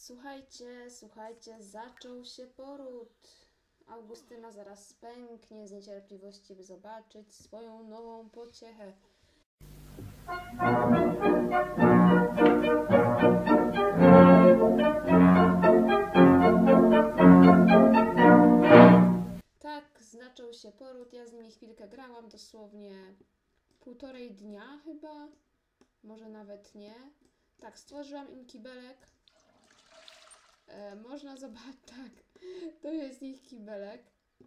Słuchajcie, zaczął się poród. Augustyna zaraz pęknie z niecierpliwości, by zobaczyć swoją nową pociechę. Tak, zaczął się poród. Ja z nimi chwilkę grałam, dosłownie 1,5 dnia chyba, może nawet nie. Tak, stworzyłam im kibelek. Można zobaczyć, tak, to jest ich kibelek.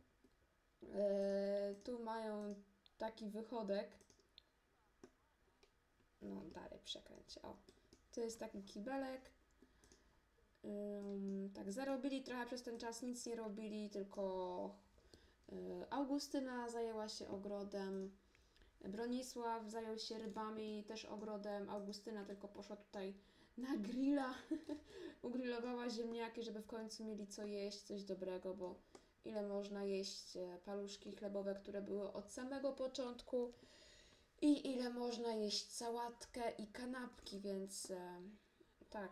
Tu mają taki wychodek. No, dalej przekręć. O, to jest taki kibelek. Tak, zarobili trochę przez ten czas, nic nie robili, tylko Augustyna zajęła się ogrodem. Bronisław zajął się rybami, też ogrodem. Augustyna tylko poszła tutaj na grilla. Ugrillowała ziemniaki, żeby w końcu mieli co jeść, coś dobrego, bo ile można jeść paluszki chlebowe, które były od samego początku i ile można jeść sałatkę i kanapki, więc tak.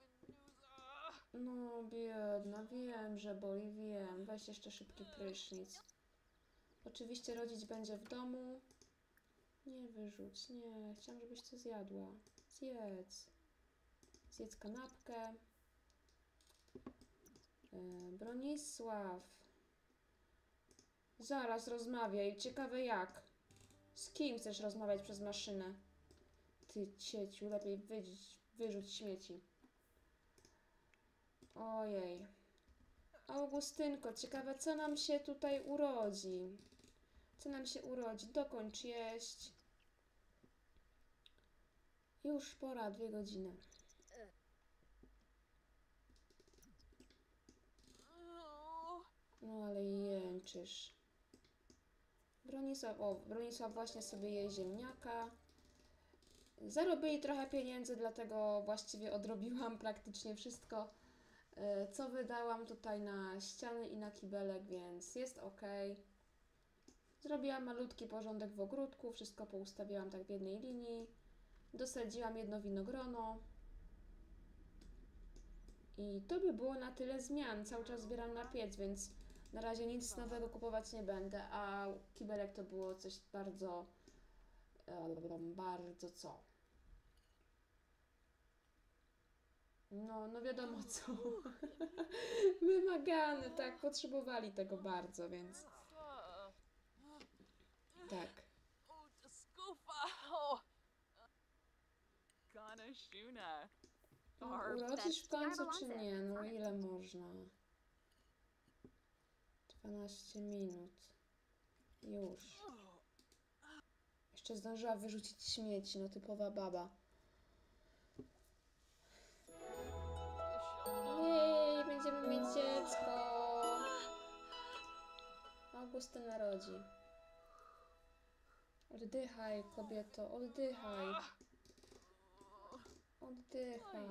No biedna, wiem, że boli, wiem. Weź jeszcze szybki prysznic. Oczywiście rodzić będzie w domu. Nie wyrzuć, nie. Chciałam, żebyś to zjadła. Zjedz. Zjedz kanapkę. Bronisław. Zaraz rozmawiaj. Ciekawe jak. Z kim chcesz rozmawiać przez maszynę? Ty cieciu, lepiej wyrzuć śmieci. Ojej. Augustynko, ciekawe co nam się tutaj urodzi. Co nam się urodzi? Dokończ jeść. Już pora, 2 godziny. No ale jęczysz. Bronisław właśnie sobie je ziemniaka. Zarobili trochę pieniędzy, dlatego właściwie odrobiłam praktycznie wszystko, co wydałam tutaj na ściany i na kibelek, więc jest ok. Zrobiłam malutki porządek w ogródku, wszystko poustawiałam tak w jednej linii. Dosadziłam jedno winogrono. I to by było na tyle zmian. Cały czas zbieram na piec, więc na razie nic nowego kupować nie będę, a kibelek to było coś bardzo, bardzo co? No wiadomo co. Wymagany, tak, potrzebowali tego bardzo, więc tak. Urodzisz w końcu czy nie? No ile można? 12 minut. Już. Jeszcze zdążyła wyrzucić śmieci, no typowa baba. Jej, będziemy mieć dziecko. Augustyna rodzi. Oddychaj, kobieto, oddychaj. Oddychaj.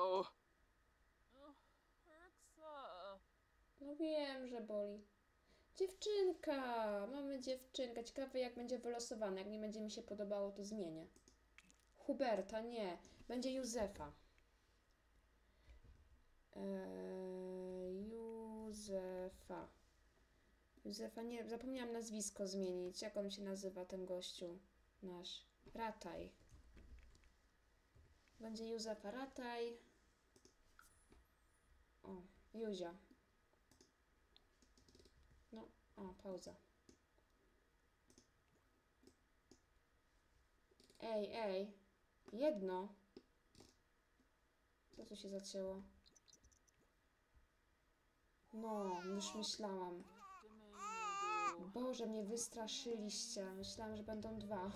No wiem, że boli. Dziewczynka! Mamy dziewczynkę. Ciekawe jak będzie wylosowane. Jak nie będzie mi się podobało, to zmienię. Huberta, nie. Będzie Józefa. Józefa. Józefa, nie, zapomniałam nazwisko zmienić. Jak on się nazywa, ten gościu nasz? Rataj. Będzie Józefa Rataj. O, Józia. No, o, pauza. Ej. Jedno. Co tu się zacięło? No, już myślałam. Boże, mnie wystraszyliście. Myślałam, że będą 2.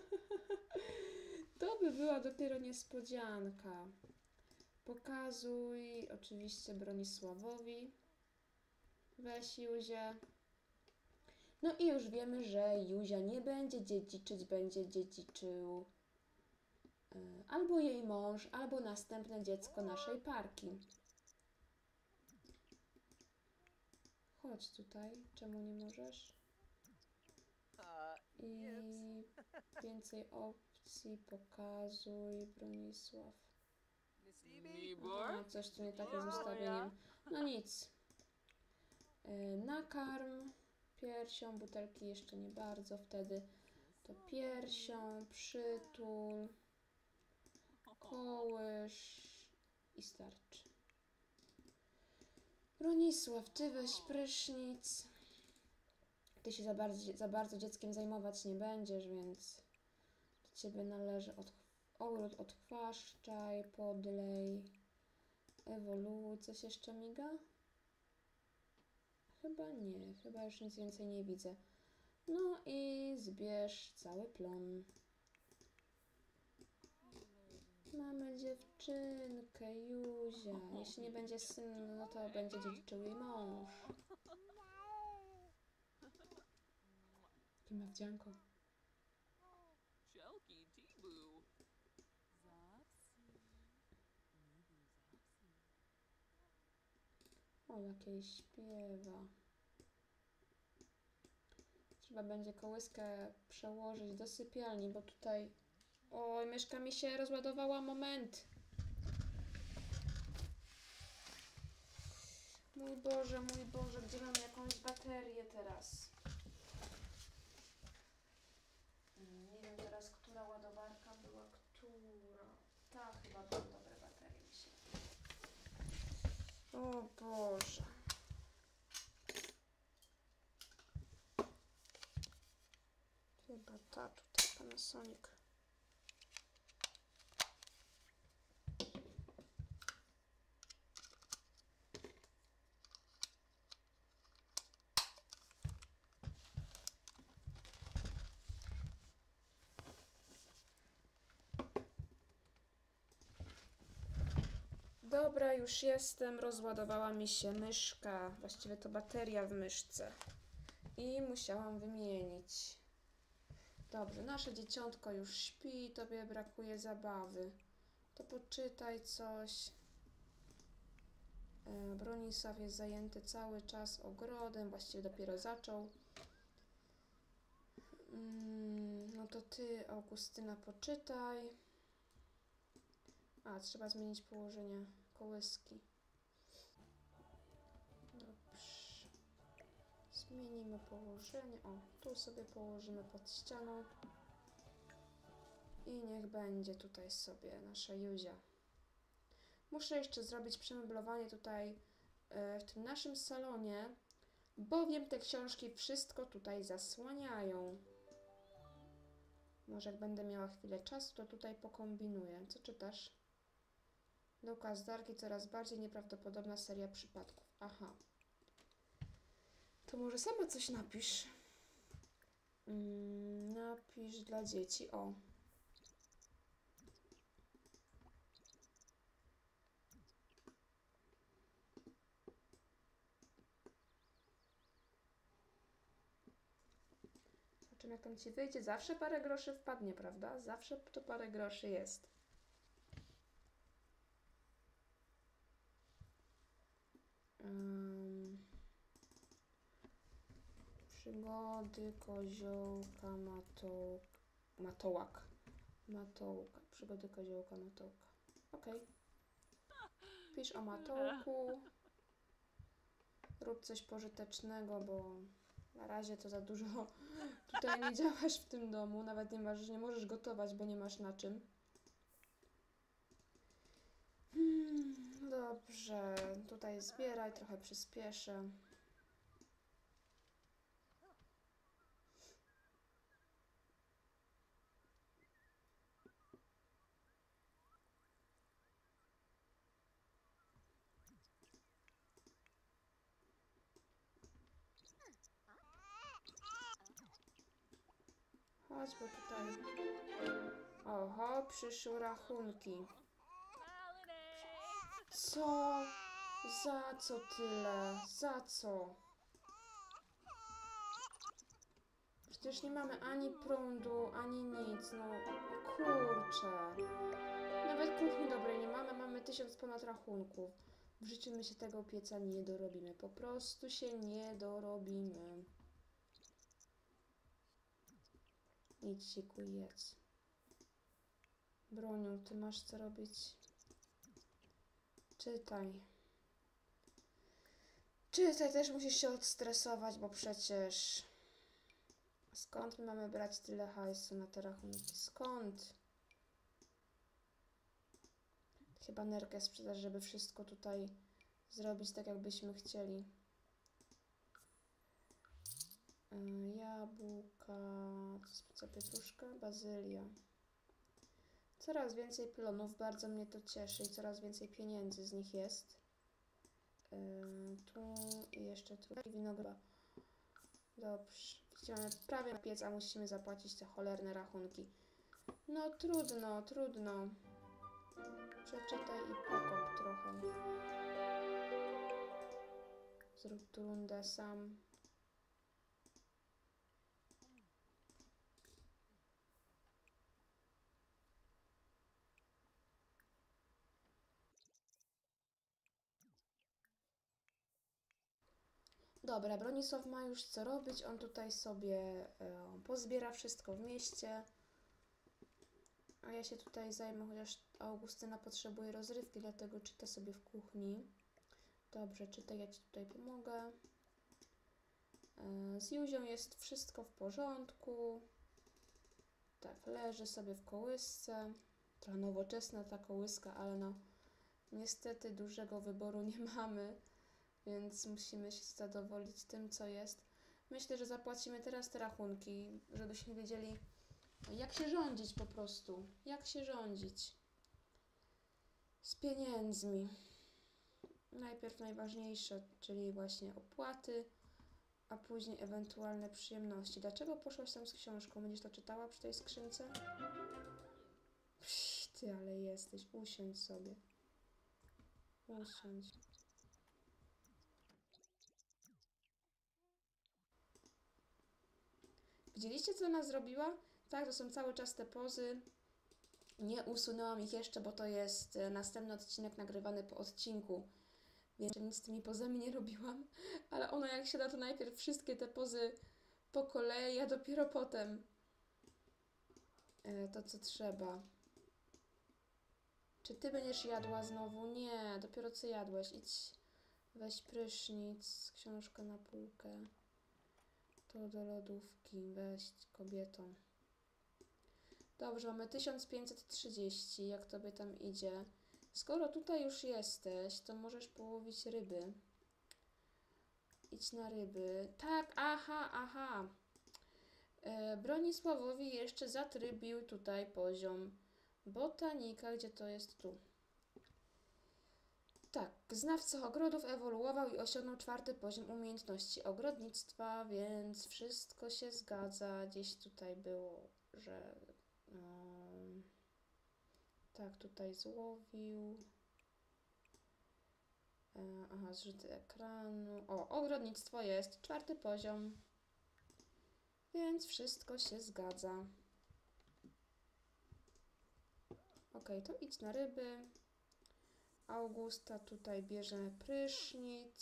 To by była dopiero niespodzianka. Pokazuj oczywiście Bronisławowi. Weź Juzię. No i już wiemy, że Józia nie będzie dziedziczyć, będzie dziedziczył albo jej mąż, albo następne dziecko naszej parki. Chodź tutaj, czemu nie możesz? I więcej opcji, pokazuj, Bronisław. No, coś tu nie takie z ustawieniem. No nic. Nakarm piersią, butelki jeszcze nie bardzo wtedy. To piersią, przytul, kołysz i starczy. Bronisław, ty weź prysznic. Ty się za bardzo dzieckiem zajmować nie będziesz, więc do ciebie należy ogród odchwaszczaj, podlej, ewoluuj. Coś jeszcze miga? Chyba nie, chyba już nic więcej nie widzę. No i zbierz cały plon. Mamy dziewczynkę, Juzia. Jeśli nie będzie syn, no to będzie dziedziczył jej mąż. Jakie ma wdzianko. O, jakiej śpiewa. Trzeba będzie kołyskę przełożyć do sypialni, bo tutaj... Oj, myszka mi się rozładowała, moment. Mój Boże, gdzie mam jakąś baterię teraz? Nie wiem teraz, która ładowarka była, która. Ta chyba były dobre baterie mi się. O Boże. Chyba ta tutaj, Panasonic. Dobra, już jestem. Rozładowała mi się myszka. Właściwie to bateria w myszce. I musiałam wymienić. Dobrze, nasze dzieciątko już śpi. Tobie brakuje zabawy. To poczytaj coś. Bronisław jest zajęty cały czas ogrodem. Właściwie dopiero zaczął. No to ty, Augustyna, poczytaj. A, trzeba zmienić położenie kołyski. Dobrze. Zmienimy położenie. O, tu sobie położymy pod ścianą. I niech będzie tutaj sobie nasza Juzia. Muszę jeszcze zrobić przemeblowanie tutaj w tym naszym salonie, bowiem te książki wszystko tutaj zasłaniają. Może jak będę miała chwilę czasu, to tutaj pokombinuję. Co czytasz? Lukas Darki, coraz bardziej nieprawdopodobna seria przypadków. Aha. To może sama coś napisz. Napisz dla dzieci. O. Zobaczymy, jak tam ci wyjdzie. Zawsze parę groszy wpadnie, prawda? Zawsze to parę groszy jest. Przygody koziołka matołka. Przygody koziołka matołka. Okej. Pisz o matołku. Rób coś pożytecznego, bo na razie to za dużo tutaj nie działasz w tym domu. Nawet nie możesz gotować, bo nie masz na czym. Dobrze. Tutaj zbieraj, trochę przyspieszę. Chodź, bo tutaj... Oho, przyszły rachunki. Co? Za co tyle? Za co? Przecież nie mamy ani prądu, ani nic. No kurczę. Nawet kuchni dobrej nie mamy. Mamy 1000 ponad rachunków. W życiu my się tego pieca nie dorobimy. Po prostu się nie dorobimy. Idź się jedz. Broniu, ty masz co robić? Czytaj. Czytaj, też musisz się odstresować, bo przecież... Skąd my mamy brać tyle hajsu na te rachunki? Skąd? Chyba nerkę sprzedać, żeby wszystko tutaj zrobić tak, jakbyśmy chcieli. Jabłka, co pietruszka, bazylia. Coraz więcej plonów, bardzo mnie to cieszy i coraz więcej pieniędzy z nich jest. Tu i jeszcze tu winogron. Dobrze. Mamy prawie na piec, a musimy zapłacić te cholerne rachunki. No trudno, trudno. Przeczytaj i pokop trochę. Zrób tu rundę sam. Dobra, Bronisław ma już co robić. On tutaj sobie pozbiera wszystko w mieście. A ja się tutaj zajmę, chociaż Augustyna potrzebuje rozrywki, dlatego czyta sobie w kuchni. Dobrze, czytaj, ja Ci tutaj pomogę. Z Juzią jest wszystko w porządku. Tak, leży sobie w kołysce. Trochę nowoczesna ta kołyska, ale no niestety dużego wyboru nie mamy, więc musimy się zadowolić tym, co jest. Myślę, że zapłacimy teraz te rachunki, żebyśmy wiedzieli, jak się rządzić po prostu. Jak się rządzić z pieniędzmi. Najpierw najważniejsze, czyli właśnie opłaty, a później ewentualne przyjemności. Dlaczego poszłaś tam z książką? Będziesz to czytała przy tej skrzynce? Psz, ty, ale jesteś. Usiądź sobie. Usiądź. Widzieliście, co ona zrobiła? Tak, to są cały czas te pozy. Nie usunęłam ich jeszcze, bo to jest następny odcinek nagrywany po odcinku. Więc nic z tymi pozami nie robiłam. Ale ona jak siada, to najpierw wszystkie te pozy po kolei, a dopiero potem to, co trzeba. Czy ty będziesz jadła znowu? Nie, dopiero co jadłaś. Idź, weź prysznic, książkę na półkę. To do lodówki, weź kobieto. Dobrze, mamy 1530, jak tobie tam idzie. Skoro tutaj już jesteś, to możesz połowić ryby. Idź na ryby. Tak, aha. Bronisławowi jeszcze zatrybił tutaj poziom botanika, gdzie to jest tu. Tak, znawca ogrodów ewoluował i osiągnął 4. poziom umiejętności ogrodnictwa, więc wszystko się zgadza. Gdzieś tutaj było, że tak, tutaj złowił. Aha, zrzuty ekranu. O, ogrodnictwo jest 4. poziom. Więc wszystko się zgadza. Ok, to idź na ryby. Augusta tutaj bierze prysznic.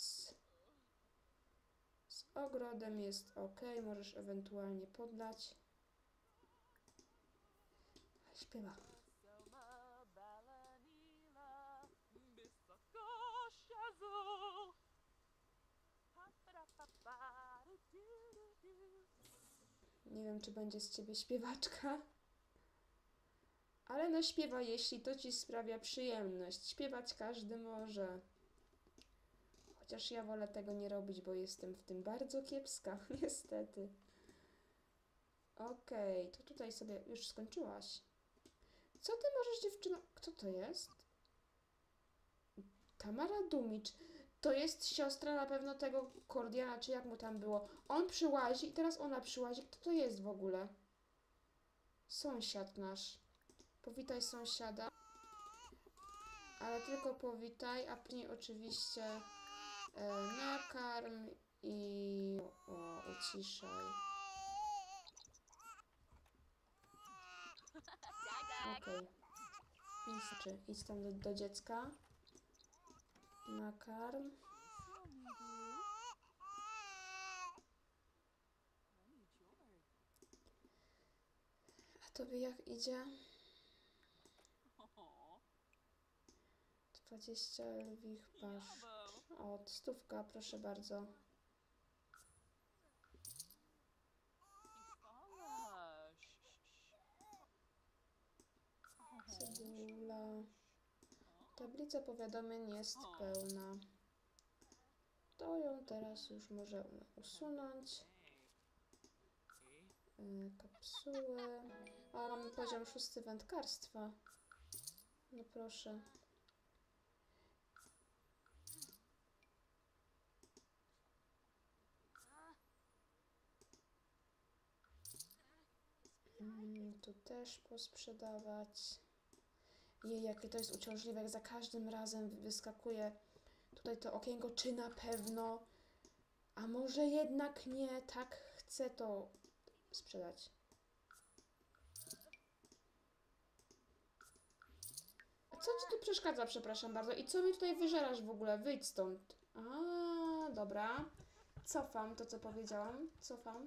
Z ogrodem jest ok, możesz ewentualnie podlać. Śpiewa. Nie wiem, czy będzie z ciebie śpiewaczka. Ale no śpiewa, jeśli to ci sprawia przyjemność. Śpiewać każdy może. Chociaż ja wolę tego nie robić, bo jestem w tym bardzo kiepska, niestety. Okej, to tutaj sobie już skończyłaś. Co ty możesz, dziewczyno? Kto to jest? Tamara Dumicz. To jest siostra na pewno tego Kordiana, czy jak mu tam było. On przyłazi i teraz ona przyłazi. Kto to jest w ogóle? Sąsiad nasz. Powitaj sąsiada. Ale tylko powitaj, a później oczywiście nakarm i uciszaj. Okej. Idź tam do dziecka. Nakarm. A tobie jak idzie? 20 lwich paszcz. Od 100, proszę bardzo. Cebula. Tablica powiadomień jest pełna. To ją teraz już możemy usunąć. Kapsuły. A mamy poziom 6 wędkarstwa. No proszę. Tu też posprzedawać. Jej, jakie to jest uciążliwe, jak za każdym razem wyskakuje tutaj to okienko, czy na pewno, a może jednak nie, tak chcę to sprzedać. A co ci tu przeszkadza, przepraszam bardzo? I co mi tutaj wyżerasz w ogóle? Wyjdź stąd. A, dobra. Cofam to, co powiedziałam. Cofam.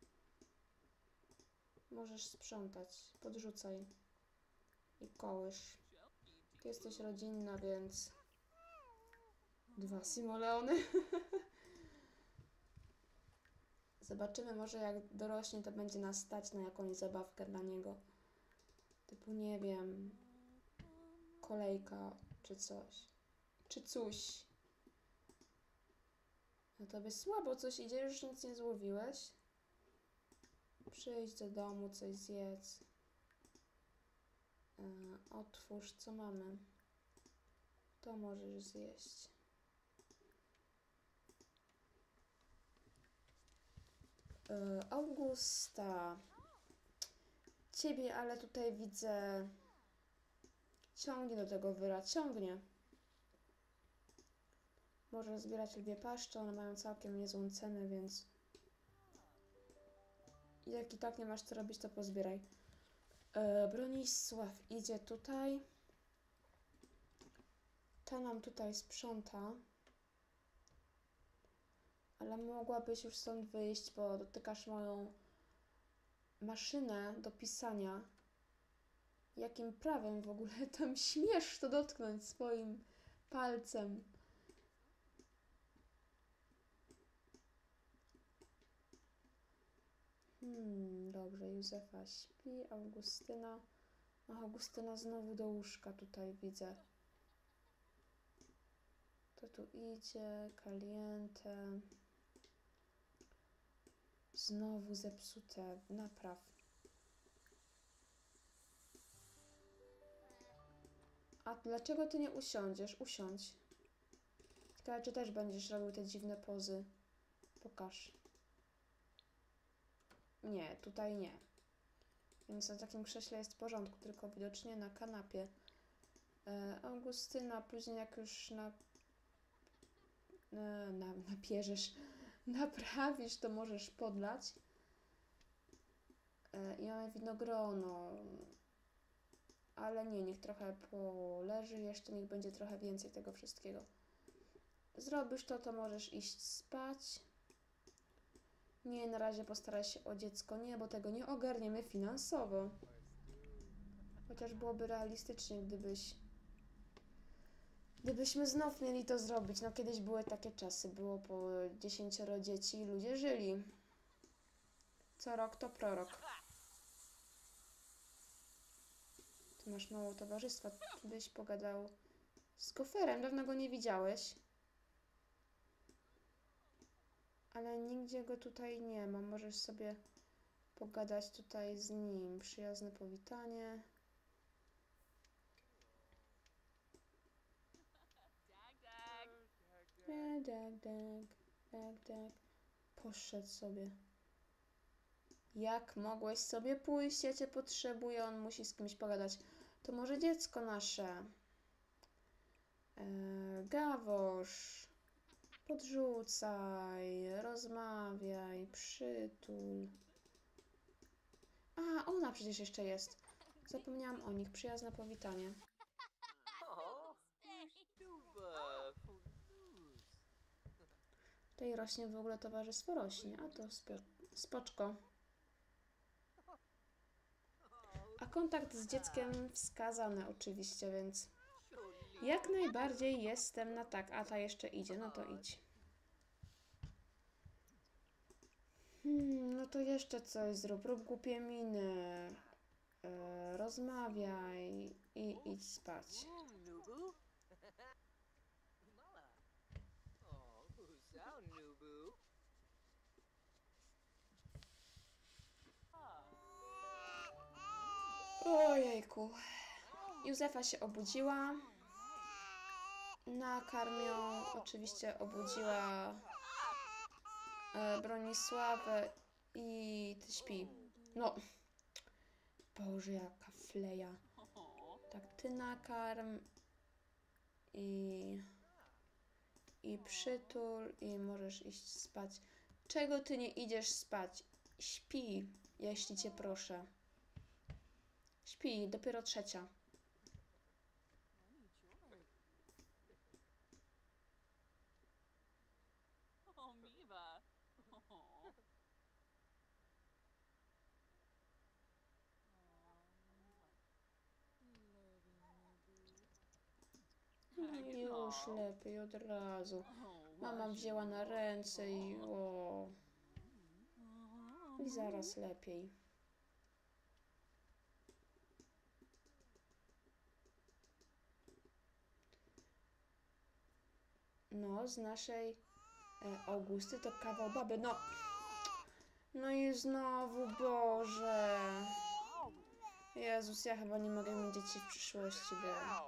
Możesz sprzątać. Podrzucaj. I kołysz. Ty jesteś rodzinna, więc... 2 simoleony. Zobaczymy, może jak dorośnie, to będzie nas stać na jakąś zabawkę dla niego. Typu, nie wiem, kolejka, czy coś. Czy coś. No to by słabo coś idzie, już nic nie złowiłeś. Przyjdź do domu, coś zjedz. Otwórz, co mamy. To możesz zjeść. Augusta. Ciebie, ale tutaj widzę... Ciągnie do tego wyra, ciągnie. Możesz zbierać lwie paszcze, one mają całkiem niezłą cenę, więc... Jak i tak nie masz co robić, to pozbieraj. Bronisław idzie tutaj. Ta nam tutaj sprząta. Ale mogłabyś już stąd wyjść, bo dotykasz moją maszynę do pisania. Jakim prawem w ogóle tam śmiesz to dotknąć swoim palcem? Dobrze, Józefa śpi, Augustyna. Augustyna znowu do łóżka tutaj widzę. To tu idzie, caliente. Znowu zepsute, napraw. A dlaczego ty nie usiądziesz? Usiądź. Ciekawe, czy też będziesz robił te dziwne pozy. Pokaż. Nie, tutaj nie. Więc na takim krześle jest w porządku, tylko widocznie na kanapie. Augustyna, później jak już napierzesz, naprawisz, to możesz podlać. I mamy winogrono. Ale nie, niech trochę poleży jeszcze, niech będzie trochę więcej tego wszystkiego. Zrobisz to, to możesz iść spać. Nie, na razie postaraj się o dziecko. Nie, bo tego nie ogarniemy finansowo. Chociaż byłoby realistycznie, gdybyśmy znów mieli to zrobić. No kiedyś były takie czasy, było po 10 dzieci i ludzie żyli. Co rok to prorok. Ty masz mało towarzystwa, byś pogadał z Goferem, dawno go nie widziałeś. Ale nigdzie go tutaj nie ma, możesz sobie pogadać tutaj z nim. Przyjazne powitanie. Tak. Poszedł sobie. Jak mogłeś sobie pójść? Ja cię potrzebuję, on musi z kimś pogadać. To może dziecko nasze. Gawosz. Podrzucaj, rozmawiaj, przytul. A, ona przecież jeszcze jest. Zapomniałam o nich. Przyjazne powitanie. Tutaj rośnie w ogóle towarzystwo rośnie, a to spoczko. A kontakt z dzieckiem wskazany oczywiście, więc Jak najbardziej jestem na tak. A ta jeszcze idzie, no to idź. No to jeszcze coś zrób. Rób głupie miny. Rozmawiaj i idź spać. Ojejku. Józefa się obudziła. Nakarm ją. Oczywiście obudziła Bronisławę i ty śpi. No. Boże, jaka fleja. Tak, ty nakarm i przytul i możesz iść spać. Czego ty nie idziesz spać? Śpi, jeśli cię proszę. Śpi, dopiero 3. No i już lepiej od razu. Mama wzięła na ręce i o. I zaraz lepiej. No, z naszej Augusty to kawał baby. No. No i znowu, Boże. Jezus, ja chyba nie mogę mieć dzieci w przyszłości, bo...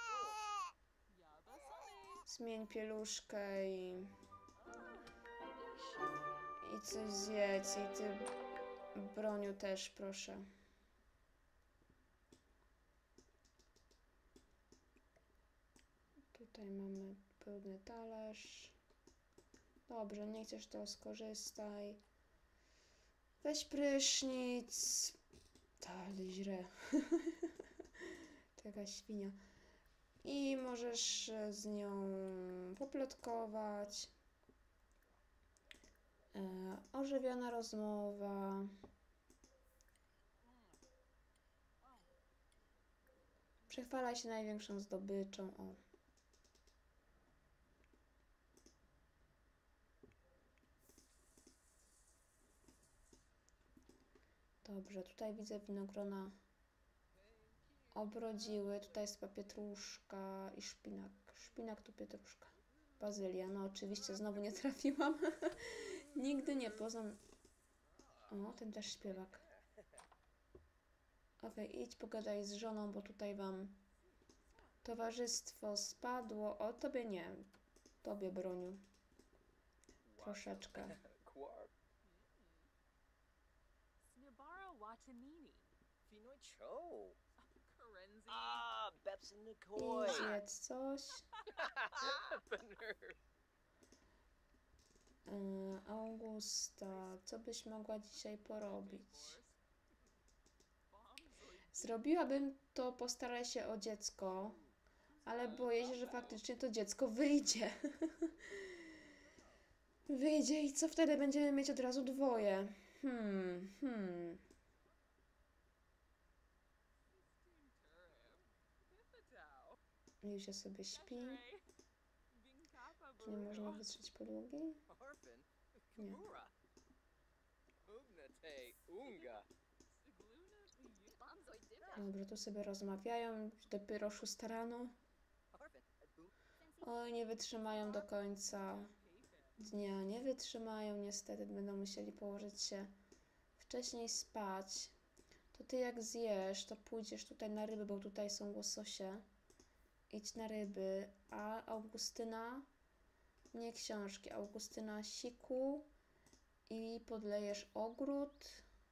Zmień pieluszkę i coś zjedz. I ty, Broniu, też, proszę. Tutaj mamy pełny talerz. Dobrze, nie chcesz, to skorzystaj. Weź prysznic. Ale źle. Taka świnia. I możesz z nią poplotkować. Ożywiona rozmowa. Przechwalaj się największą zdobyczą. O. Dobrze, tutaj widzę winogrona obrodziły. Tutaj jest chyba pietruszka i szpinak. Szpinak to pietruszka. Bazylia. No oczywiście znowu nie trafiłam. Nigdy nie poznam. O, ten też śpiewak. Okej, idź pogadaj z żoną, bo tutaj wam towarzystwo spadło. O, tobie nie. Tobie, Broniu. Troszeczkę. I zjedz coś. Augusta, co byś mogła dzisiaj porobić? Zrobiłabym to, postaraj się o dziecko, ale boję się, że faktycznie to dziecko wyjdzie. Wyjdzie i co wtedy? Będziemy mieć od razu 2. Józia sobie śpi. Czy nie można wytrzeć podłogi? Nie. Dobra, tu sobie rozmawiają. Dopiero 6 rano. Oj, nie wytrzymają do końca dnia. Nie wytrzymają, niestety. Będą musieli położyć się wcześniej spać. To ty jak zjesz, to pójdziesz tutaj na ryby, bo tutaj są łososie. Idź na ryby. A Augustyna? Nie książki. Augustyna siku. I podlejesz ogród.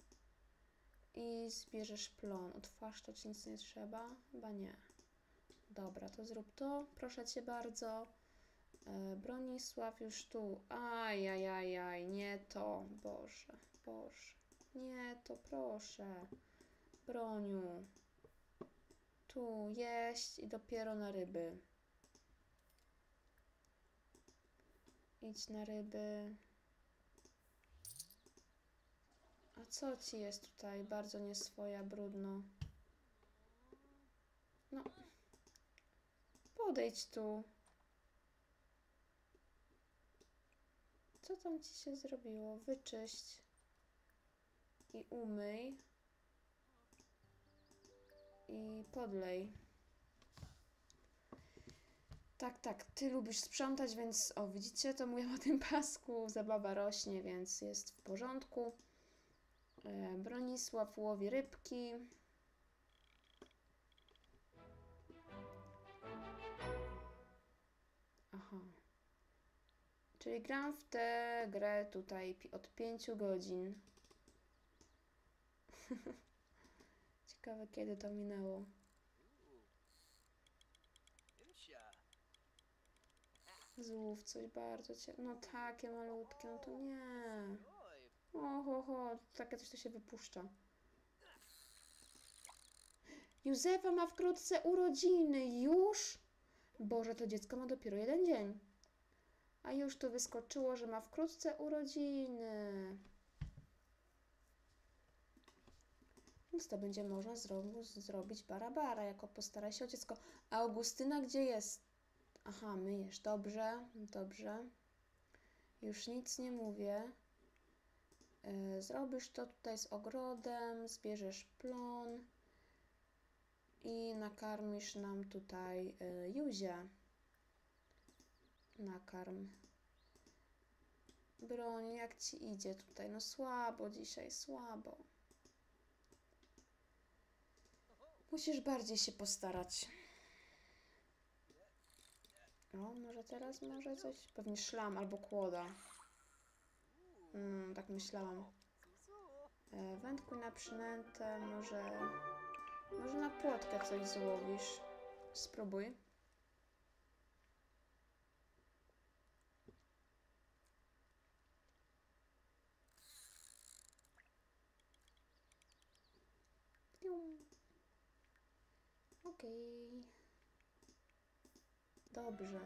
I zbierzesz plon. Otwarz ci nic nie trzeba? Chyba nie. Dobra, to zrób to. Proszę cię bardzo. Bronisław już tu. Ajajajaj, nie to. Boże, Boże. Nie to, proszę. Broniu. Tu jeść i dopiero na ryby. Idź na ryby. A co ci jest tutaj? Bardzo nieswoja, brudno. No. Podejdź tu. Co tam ci się zrobiło? Wyczyść. I umyj. I podlej. Tak, tak, ty lubisz sprzątać, więc o, widzicie, to mówię o tym pasku, zabawa rośnie, więc jest w porządku. Bronisław łowi rybki. Aha. Czyli gram w tę grę tutaj od 5 godzin. Ciekawe, kiedy to minęło. Złów coś bardzo no takie malutkie, no to nie. Oho, takie coś to się wypuszcza. Józefa ma wkrótce urodziny. Już? Boże, to dziecko ma dopiero 1 dzień. A już tu wyskoczyło, że ma wkrótce urodziny. Więc to będzie można zrobić bara, jako postara się o dziecko. A Augustyna gdzie jest? Aha, myjesz. Dobrze, dobrze. Już nic nie mówię. Zrobisz to tutaj z ogrodem, zbierzesz plon i nakarmisz nam tutaj Juzię. Nakarm. Broń, jak ci idzie tutaj? No słabo dzisiaj, słabo. Musisz bardziej się postarać. O, może teraz, może coś? Pewnie szlam albo kłoda. Tak myślałam. Wędkuj na przynętę, może na płotkę coś złowisz. Spróbuj. Okej. Dobrze.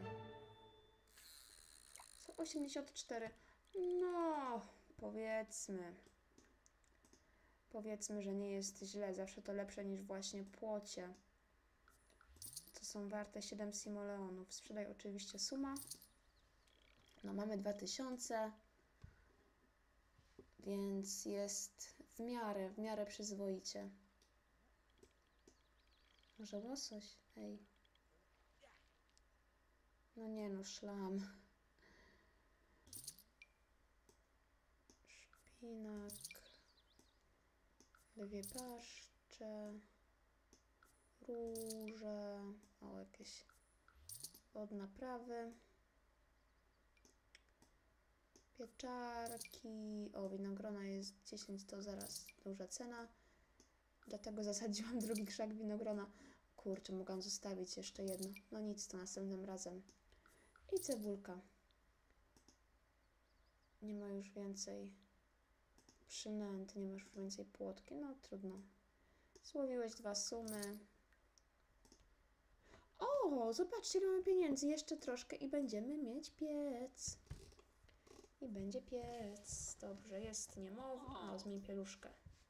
Co 84? No, powiedzmy. Powiedzmy, że nie jest źle. Zawsze to lepsze niż właśnie płocie. To są warte 7 simoleonów. Sprzedaj oczywiście suma. No, mamy 2000. Więc jest w miarę przyzwoicie. Może łosoś? Ej. No nie no, szlam. Szpinak. 2 paszcze. Róże. O, jakieś odnaprawy. Pieczarki. O, winogrona jest 10, to zaraz duża cena. Dlatego zasadziłam drugi krzak winogrona. Kurczę, mogłam zostawić jeszcze jedno. No nic, to następnym razem. I cebulka. Nie ma już więcej przynęt, nie ma już więcej płotki. No trudno. Złowiłeś 2 sumy. O, zobaczcie, ile mamy pieniędzy. Jeszcze troszkę i będziemy mieć piec. I będzie piec. Dobrze, jest niemowlę. O, zmień pieluszkę.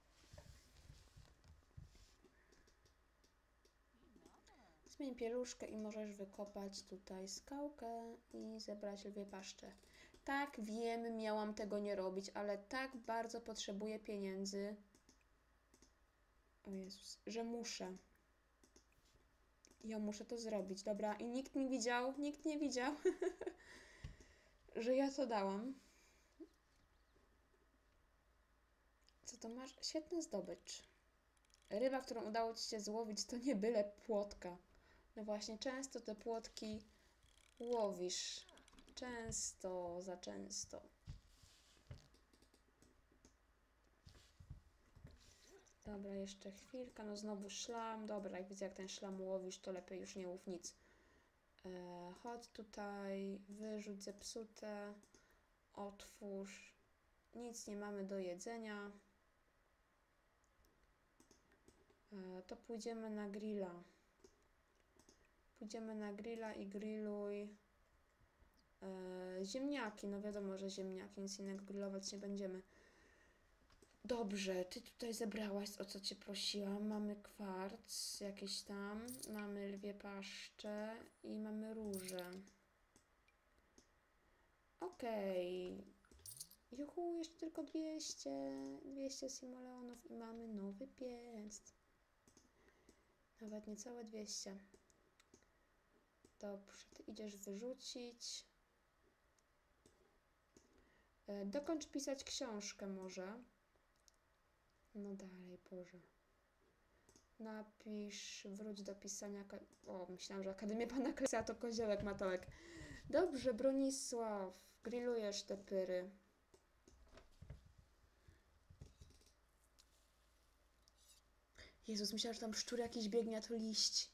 Zmień pieluszkę i możesz wykopać tutaj skałkę i zebrać 2 paszcze. Tak, wiem, miałam tego nie robić, ale tak bardzo potrzebuję pieniędzy. O Jezus, że muszę. Ja muszę to zrobić, dobra. I nikt nie widział, że ja to dałam. Co to masz? Świetna zdobycz. Ryba, którą udało ci się złowić, to nie byle płotka. No właśnie, często te płotki łowisz. Często, za często. Dobra, jeszcze chwilkę. No znowu szlam. Dobra, jak widzę, jak ten szlam łowisz, to lepiej już nie łów nic. Chodź tutaj, wyrzuć zepsute, otwórz. Nic nie mamy do jedzenia. To pójdziemy na grilla. Pójdziemy na grilla i grilluj. Ziemniaki, no wiadomo, że ziemniaki, nic innego grillować nie będziemy. Dobrze, ty tutaj zebrałaś, o co cię prosiłam. Mamy kwarc jakiś tam, mamy lwie paszcze i mamy róże. Okej. Juhu, jeszcze tylko 200 simoleonów i mamy nowy piec. Nawet niecałe 200. Dobrze, ty idziesz wyrzucić. Dokończ pisać książkę może. No dalej, Boże. Napisz, wróć do pisania... O, myślałam, że Akademię Pana Kleksa to koziołek matołek. Dobrze, Bronisław, grillujesz te pyry. Jezus, myślałam, że tam szczur jakiś biegnie, a to liść.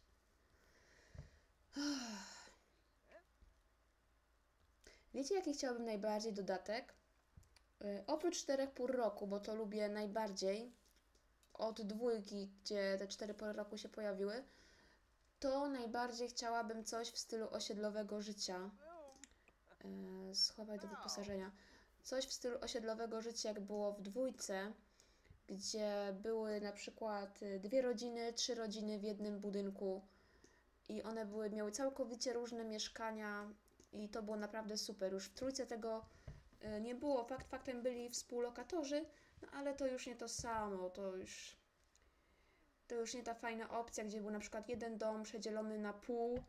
Wiecie, jaki chciałabym najbardziej dodatek? Oprócz 4 pór roku, bo to lubię najbardziej, od 2, gdzie te 4 pory roku się pojawiły, to najbardziej chciałabym coś w stylu osiedlowego życia. Schowaj do wyposażenia. Coś w stylu osiedlowego życia, jak było w 2, gdzie były na przykład 2 rodziny, 3 rodziny w jednym budynku i one miały całkowicie różne mieszkania i to było naprawdę super. Już w 3 tego nie było. Faktem byli współlokatorzy, no ale to już nie to samo, to już nie ta fajna opcja, gdzie był na przykład jeden dom przedzielony na pół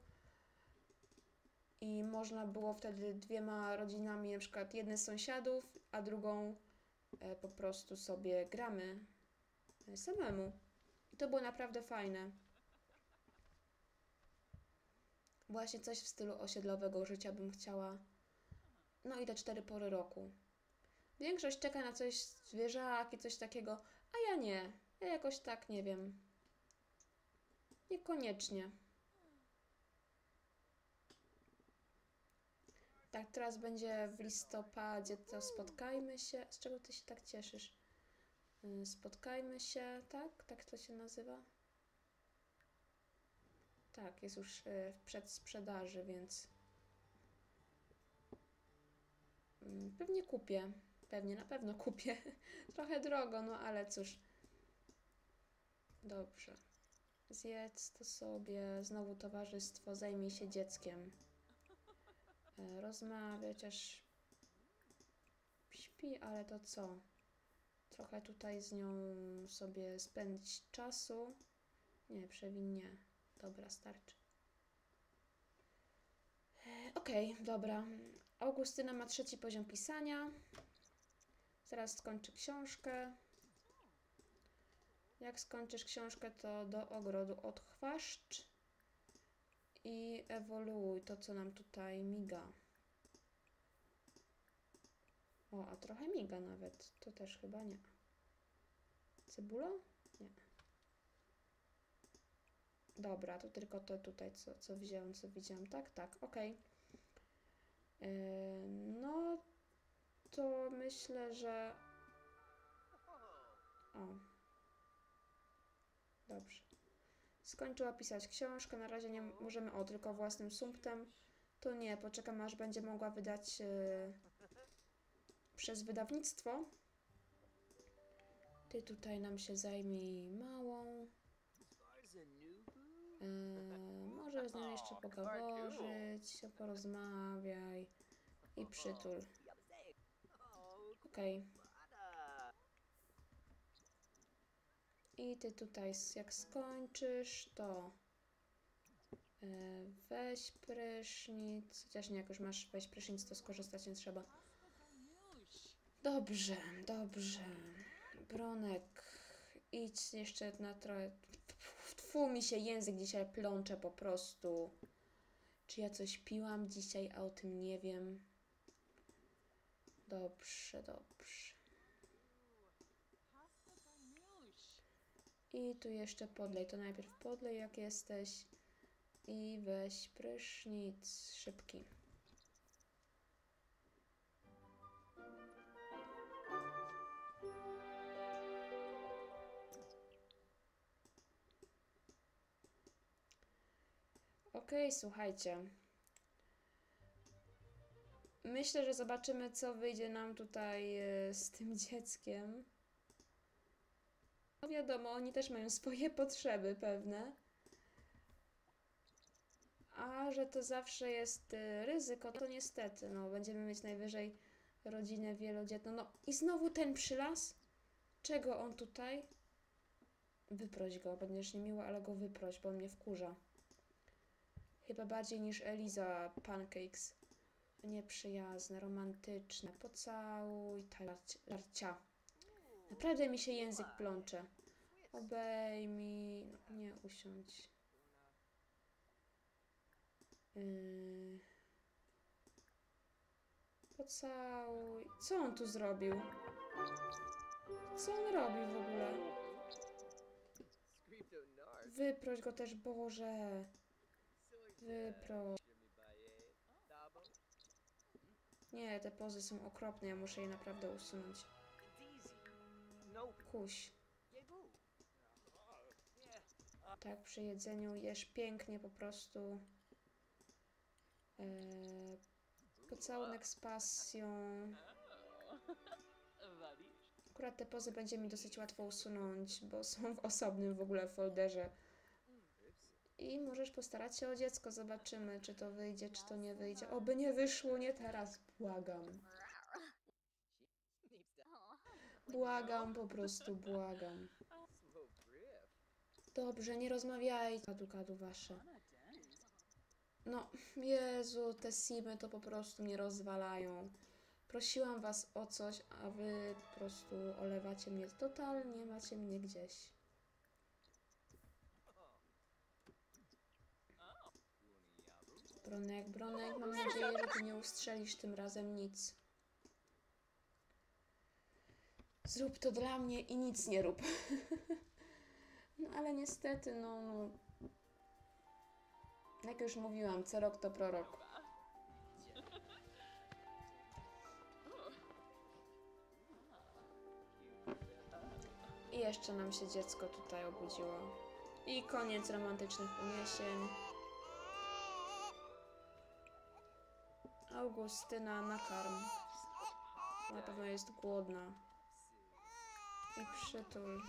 i można było wtedy 2 rodzinami, na przykład jedne z sąsiadów, a drugą po prostu sobie gramy samemu. I to było naprawdę fajne. Właśnie coś w stylu osiedlowego życia bym chciała. No i te 4 pory roku. Większość czeka na coś, zwierzaki, coś takiego, a ja nie. Ja jakoś tak, nie wiem. Niekoniecznie. Tak, teraz będzie w listopadzie, to spotkajmy się. Z czego ty się tak cieszysz? Spotkajmy się, tak? Tak to się nazywa? Tak, jest już w przedsprzedaży, więc pewnie kupię. Pewnie, na pewno kupię. Trochę drogo, no ale cóż. Dobrze. Zjedz to sobie. Znowu towarzystwo. Zajmij się dzieckiem. Rozmawiać, aż śpi, ale to co? Trochę tutaj z nią sobie spędzić czasu. Nie, przewinnie. Dobra, starczy. Okej, dobra. Augustyna ma 3 poziom pisania. Zaraz skończy książkę. Jak skończysz książkę, to do ogrodu odchwaszcz i ewoluuj to, co nam tutaj miga. O, a trochę miga nawet. To też chyba nie. Cebula? Nie. Dobra, to tylko to tutaj, co wziąłem, co widziałam. Tak, tak, okej. No, to myślę, że... O. Dobrze. Skończyła pisać książkę, na razie nie możemy, tylko własnym sumptem. To nie, poczekam aż będzie mogła wydać przez wydawnictwo. Ty tutaj nam się zajmij małą. Może z nią jeszcze pogaworzyć, porozmawiaj i przytul. Okej. I ty tutaj, jak skończysz, to weź prysznic. Chociaż nie, jak już masz weź prysznic, to skorzystać nie trzeba. Dobrze, dobrze. Bronek, idź jeszcze na trochę... Tfu, mi się język dzisiaj plącze po prostu. Czy ja coś piłam dzisiaj, a o tym nie wiem. Dobrze, dobrze. I tu jeszcze podlej. To najpierw podlej, jak jesteś. I weź prysznic szybki. Okej, słuchajcie. Myślę, że zobaczymy, co wyjdzie nam tutaj z tym dzieckiem. No wiadomo, oni też mają swoje potrzeby pewne. A że to zawsze jest ryzyko, to niestety, no, będziemy mieć najwyżej rodzinę wielodzietną. No i znowu ten przylas? Czego on tutaj? Wyproś go, będziesz niemiła, ale go wyproś, bo on mnie wkurza. Chyba bardziej niż Eliza Pancakes. Nieprzyjazne, romantyczne. Pocałuj, tarcia. Naprawdę mi się język plącze. Obejmij, no, nie usiądź. Pocałuj. Co on tu zrobił? Co on robi w ogóle? Wyproś go też, Boże. Wyproś. Nie, te pozy są okropne, ja muszę je naprawdę usunąć. Kuś. Tak, przy jedzeniu jesz pięknie po prostu. Pocałunek z pasją. Akurat te pozy będzie mi dosyć łatwo usunąć, bo są w osobnym w ogóle folderze. I możesz postarać się o dziecko. Zobaczymy, czy to wyjdzie, czy to nie wyjdzie. Oby nie wyszło, nie teraz. Błagam. Błagam, po prostu błagam. Dobrze, nie rozmawiaj. Kadu wasze. No, Jezu, te simy to po prostu mnie rozwalają. Prosiłam was o coś, a wy po prostu olewacie mnie. Totalnie macie mnie gdzieś. Bronek, Bronek, mam nadzieję, że ty nie ustrzelisz tym razem nic. Zrób to dla mnie i nic nie rób. No ale niestety, no... Jak już mówiłam, co rok to prorok. I jeszcze nam się dziecko tutaj obudziło. I koniec romantycznych uniesień. Augustyna, nakarm. Na pewno jest głodna. I przytul.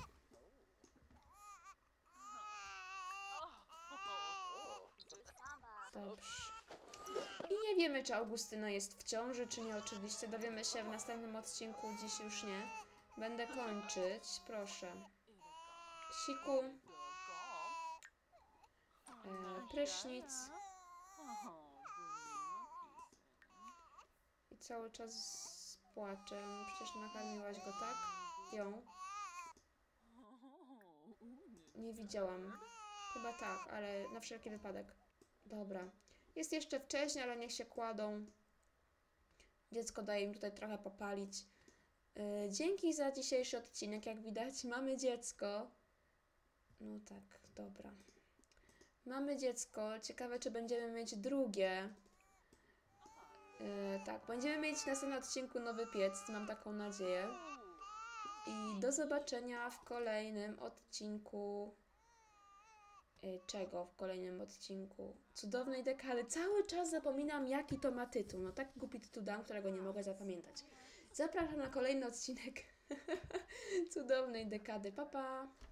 Dobrze. I nie wiemy, czy Augustyna jest w ciąży, czy nie. Oczywiście dowiemy się w następnym odcinku. Dziś już nie. Będę kończyć. Proszę. Siku. Prysznic. I cały czas z płaczem. Przecież nakarmiłaś go, tak? Ją. Nie widziałam. Chyba tak, ale na wszelki wypadek. Dobra. Jest jeszcze wcześnie, ale niech się kładą. Dziecko daje im tutaj trochę popalić. Dzięki za dzisiejszy odcinek. Jak widać, mamy dziecko. No tak, dobra. Mamy dziecko. Ciekawe, czy będziemy mieć drugie. Tak, będziemy mieć w następnym odcinku nowy piec. Mam taką nadzieję. I do zobaczenia w kolejnym odcinku. Czego w kolejnym odcinku? Cudownej dekady. Cały czas zapominam, jaki to ma tytuł. No tak głupi tytuł dam, którego nie mogę zapamiętać. Zapraszam na kolejny odcinek Cudownej dekady. Pa, pa!